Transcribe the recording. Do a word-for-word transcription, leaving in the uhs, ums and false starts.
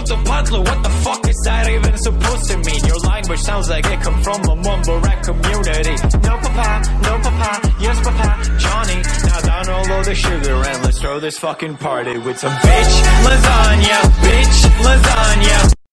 Patlu, what the fuck is that even supposed to mean? Your language sounds like it come from a mumble rap community. No papa, no papa, yes papa, Johnny. Now down all of the sugar and let's throw this fucking party with some bitch lasagna, bitch lasagna.